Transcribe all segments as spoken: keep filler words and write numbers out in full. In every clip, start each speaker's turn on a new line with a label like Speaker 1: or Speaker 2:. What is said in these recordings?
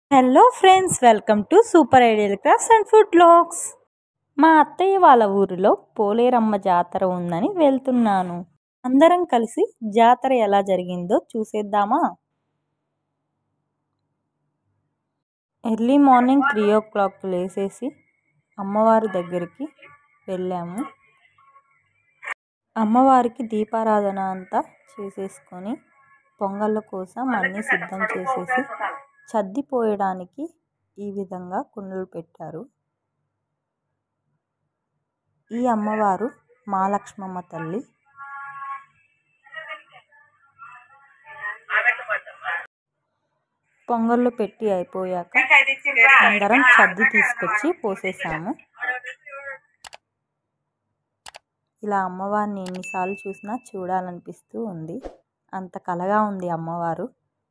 Speaker 1: Hello friends, welcome to super ideal crafts and food vlogs. మా అత్తయ్య వాళ్ళ ఊరిలో పోలేరమ్మ జాతర ఉందని వెళ్తున్నాను. అందరం కలిసి జాతర ఎలా జరిగిందో చూసేద్దామా? Early morning three o'clock లేసేసి అమ్మవారి దగ్గరికి వెళ్ళాము. అమ్మవారికి దీపారాధన అంతా చేసేసుకొని పొంగళ్ళ కోసం అన్నీ సిద్ధం చేసేసి చద్దిపోయడానికి ఈ విధంగా కుండలు పెట్టారు. ఈ అమ్మవారు మహాలక్ష్మమ్మ తల్లి. పొంగళ్ళు పెట్టి అయిపోయాక అందరం చద్ది తీసుకొచ్చి పోసేసాము. ఇలా అమ్మవారిని ఎన్నిసార్లు చూసినా చూడాలనిపిస్తూ ఉంది. అంత కలగా ఉంది అమ్మవారు.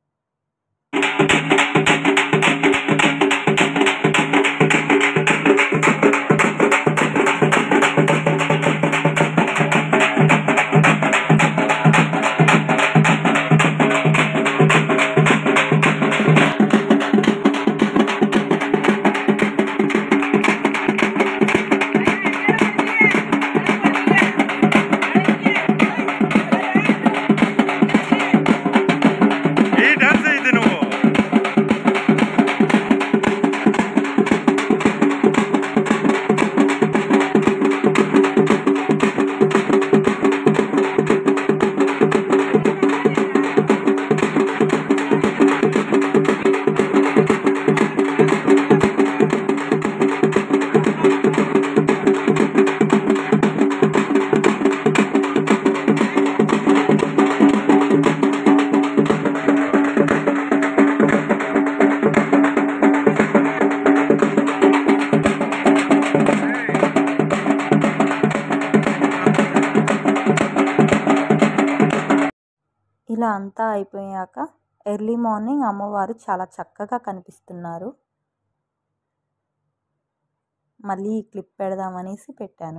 Speaker 1: ఇలా అంతా అయిపోయాక ఎర్లీ మార్నింగ్ అమ్మవారు చాలా చక్కగా కనిపిస్తున్నారు. మళ్ళీ ఈ క్లిప్ పెడదామనేసి పెట్టాను.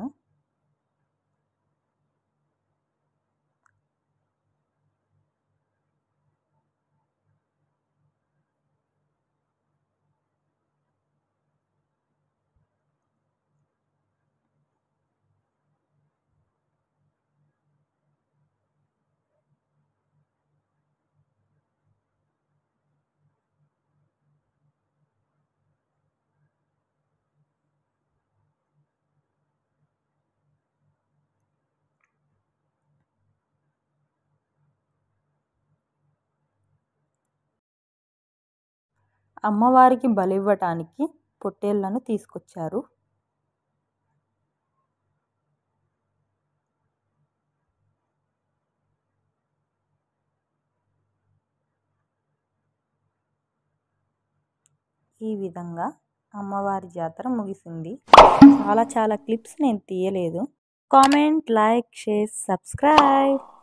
Speaker 1: అమ్మవారికి బలివ్వటానికి పొట్టేళ్లను తీసుకొచ్చారు. ఈ విధంగా అమ్మవారి జాతర ముగిసింది. చాలా చాలా క్లిప్స్ నేను తీయలేదు. Comment, like, share, subscribe.